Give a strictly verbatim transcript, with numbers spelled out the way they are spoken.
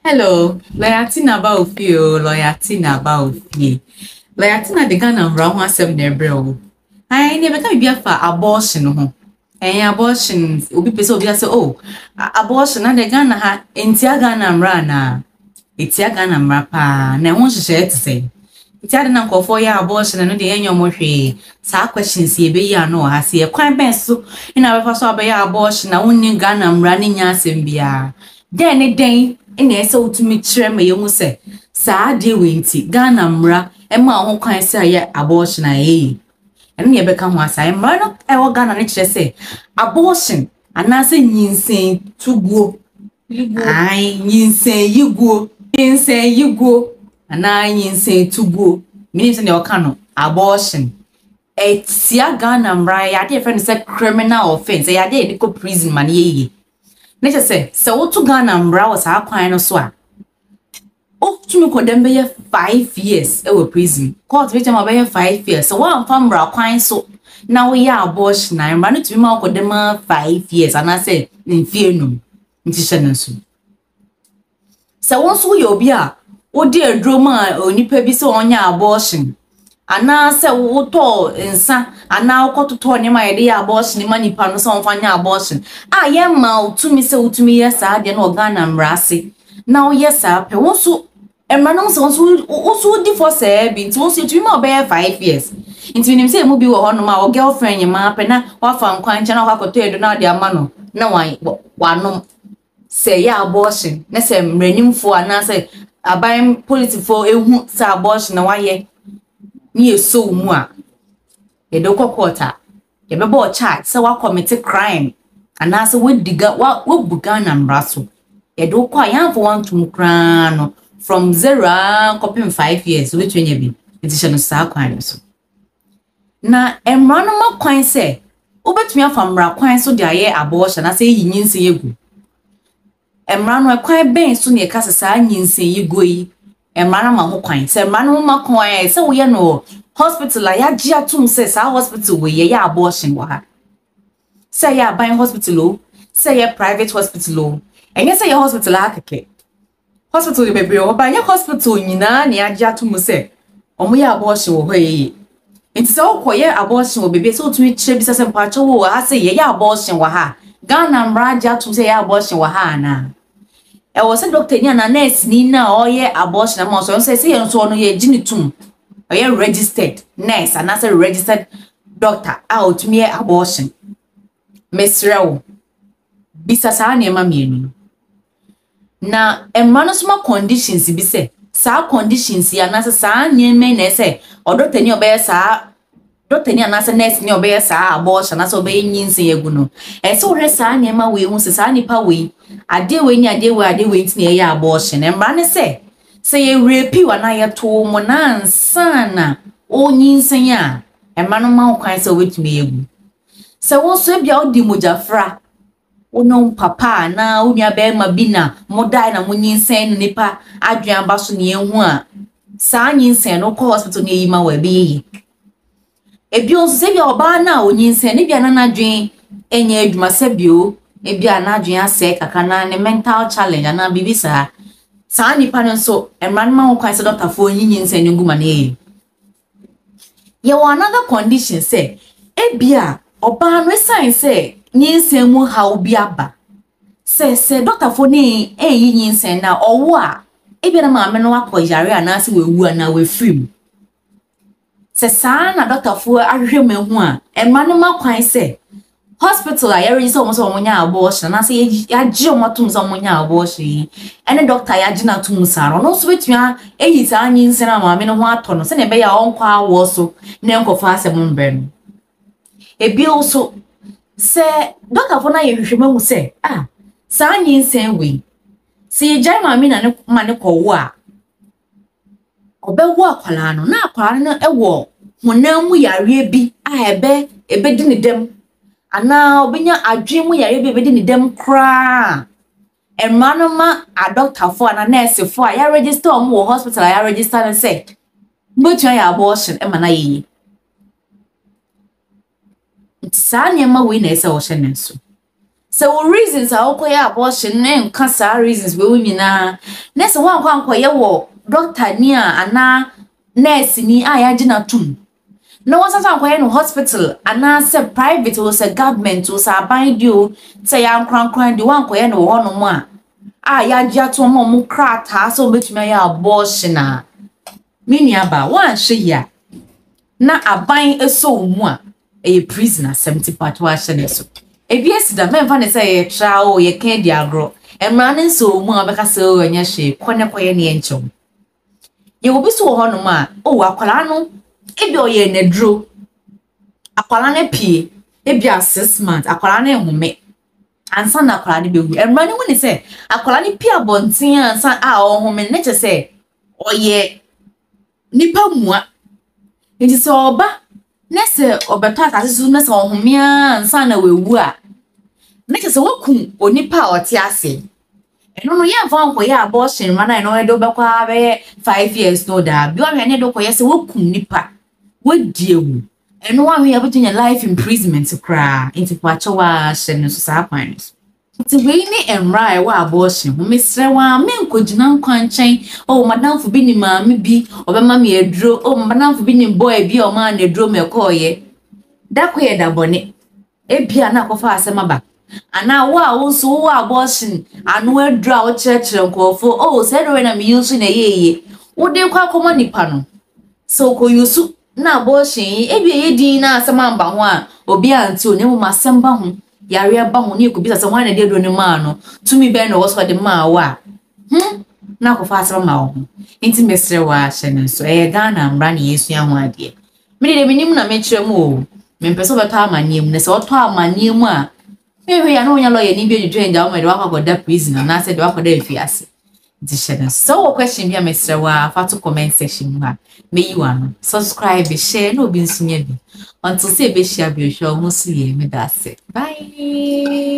Hello, Layatina ba ofie o, Layatina ba ofie. Layatina de Ghana mra ho asem na ebre o. Ai ne beka bibia fa abortion ho. Eh abortion obi pese obi ase oh, abortion na de Ghana ha entia Ghana mra na. Etia Ghana mra pa na ho hyehyɛ tse. Etia de na nkofo ya abortion no de enyo mo hwe. Sa questions ye be ya no ha se kwan ben so ina be fa so abeya abortion na wonni Ghana mra ne nya asem bia. Den ne den ina ese utumi kire ma yemu se saa de wenti Ghana mra e ma ho kwan se aye abortion aye ene ye beka ho asa mra no e wo Ghana ne kire se abortion anase nyinsen tuguo ai nyinsen yiguo nyinsen yiguo ana nyinsen tuguo meaning se ne o ka no abortion e tia Ghana mra ya de friend say criminal offense ya de ko prison man ye Nature say, so what to Ghana mra was our kwan no so a. Oh, to me condemn be five years e prison. Court which am be five years. So one fam mra kwan so now we are abortion na mra no to be ma condemn five years and I say in fear no. Nti hye so. So once we obi a wo de adroma onipa bi se onya abortion. Ana se wo to nsa ana okototo ne ma yede abortion ma nipa no se onfanya abortion a ye ma utumi se utumi yesa de na Ghana mrase na wo yesa pe wo so emra no se wo so di for se bi nti wo so utumi ma be five years nti nim se mu bi wo ho no ma wo girlfriend ma pe na wa fa nkwan nche na wa koto edo na de ama no na wa wa no se ya abortion na se mranimfo ana se aban politifo ehu se abortion na wa ye ni so mu a ye do kokota ye be bo charge say wa commit crime ana say we diga wa we buga na mraso ye do kwa yan for one to kran no from zero copy five years we twenye bi edition sa kwan so na emra no ma kwan say obetumi afamra kwan so de aye abortion na say yinyinse yegu emra no kwan ben so ne ka sesa nyinse yegu yi emra na ma ho kwan say emra no ma kwan say we ye no hospital la ya gia tum say sa hospital we ye ya abortion wa ha say ya ban hospital o say ya private hospital o enye say ya hospital akeke hospital ye bebe o ban ya hospital nyina na ya gia tum say omo ya abortion wo hoye enti say okoye abortion wo bebe so tumi kire bi say mpa cho wo ha say ye ya abortion wa ha Ghana mra gia tum say ya abortion wa ha na e wo say doctor ni na nurse ni na oye abortion ma so say say ye so no ye ginitum Are you registered nurse and as a registered doctor out me abortion? Miss Rao Bisa Sani Mammy. Now, a manusma conditions be say, sa conditions ya nasa sa near men say, or doctor in your bear sa doctor near nasa nurse near bear sa abortion as obeying yin say guno. And so her son near my way wants a sunny power. I dear when ya dear where I did wait near ya abortion and Brandy say. Say a repeat when I had to monan sana o nyinsen ya e manu ma kwan say wetumi say won so bia odi mojafra wono papa na onya be ma bi na modai na monyinsen nipa adwan ba so ne ehu a sa nyinsen no ko hospital ne yima wa bi yi e bi on say bia oba na onyinsen ne bia na nadwen enya adwuma se bio e bia na adwen ase kaka na ne mental challenge na bibisa Sa nipa no so emran ma ho kwan se doctor fo nyinyin se nguma na e ye wa another condition say e bia oba no sign say nyinsen mu ha obi aba say say doctor fo ni e nyinyin se na owo a e bia na ma me no akoyare ana se we wu ana we film say sa na doctor fo ahwehwe mahu a emran ma kwan say hospital I already saw so munya abortion na say ya ji omatum so munya abortion ene doctor ya ji na tum saro no so betua eyi sa anyi nsena ma me no ho ato no se ne be ya onkwa awo so ne nkofa asem mbe no e bi also se doctor for na ye hwehwe mahu se ah sa anyi nsen we se jai ma me na ne ma ne ko wo a obewo akwala no na akwala no ewo honam mu yare bi a ebe ebe di ne dem Ana obinya adwemu yare bebe di ni dem kra emano ma a doctor for and a nurse for ya register om wo hospital ya register and say but ya abortion e mana yi sa nyema we na ese wo hye nenso So reasons are okay abortion name cancer reasons we women na next one kwan koye wo doctor ni a ana nurse ni a ya gina tum no one san koye no hospital ana se private or se government or sa ban dio say ya kran kran di one koye no ho no mo a a ya gya to mo mo krata so betumi ya abortion a mini aba one hwe ya na aban eso mu a e prisoner seventy part wa hye ne so ebiesi da memfa ne say ye tra o ye kan di agro emra ne so mu abeka se o nya hwe kone koye ne enchom ye obi so ho no ma o akwala no ebi o ye ne dro akwala ne pie ebi a six months akwala ne home ansa na akwala ne behu emra ne woni se akwala ne pie abonten ansa a o home ne che se o ye nipa mua nti se oba nese obeto asase so nese ohomia ansa na wewu a neke se wakum onipa oti ase eno no ye fa nko ye abortion mana no edo bekwa be five years no da bi o hwe do ko ye se wakum nipa wadiewu eno wa hwe abutunya life imprisonment kra nti kwacho wa hye no so sa kwan nti we ni emra wa abortion ho mesre wa menkogina nkwanchen o madam fu bi ni maami bi obema me edro o madam fu bi ni boy bi o ma na edro me koye da koye da bone ebia na kofa asema ba ana wa wo so wa abortion anu edro a wo chirechire nkofo o se do na me yusu na yeye wo de kwa komo nipa no so ko yusu na abortion ebia ye din na asema mba ho a obi anti o ne mo masemba ho yare ba ho ne ko bisa se ho na de do ne ma no tumi be no wo so de ma wa hm na ko fa asema ma ho nti mesre wa hye so e Ghana mra ne yesu ya ho ade me de minim na me kire mu o me pese obeto amanie mu ne se oto amanie mu a me hwe ya no nya lawyer ni bi edwedwe nda o me de wa kwa da prison na se de wa kwa da afiase nti hye so question bi mesre wa fa to comment section mu ha me yi wa no subscribe share no bi nsunya bi until say be share bi o hwe o musu ye me da se bye.